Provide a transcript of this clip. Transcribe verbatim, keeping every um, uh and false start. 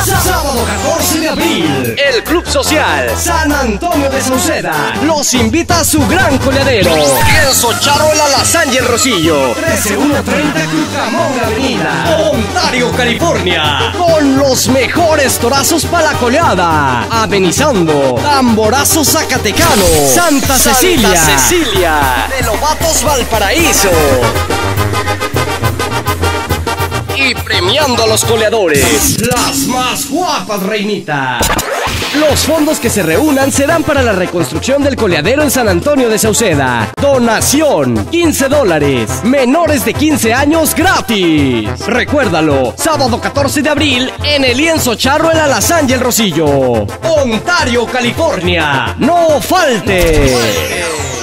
Sábado catorce de abril, el Club Social San Antonio de Sauceda los invita a su gran coleadero. Lienzo Charro el Alazán y el Rosillo. trece mil ciento treinta Cucamonga Avenida, Ontario, California. Con los mejores torazos para la coleada. Amenizando, Tamborazo Zacatecano, Santa Cecilia, Santa Cecilia, de Lobatos Valparaíso. Y premiando a los coleadores, las más guapas, reinita. Los fondos que se reúnan serán para la reconstrucción del coleadero en San Antonio de Sauceda. Donación, quince dólares. Menores de quince años gratis. Recuérdalo, sábado catorce de abril en el Lienzo Charro el Alazán y el Rosillo, Ontario, California. ¡No falte!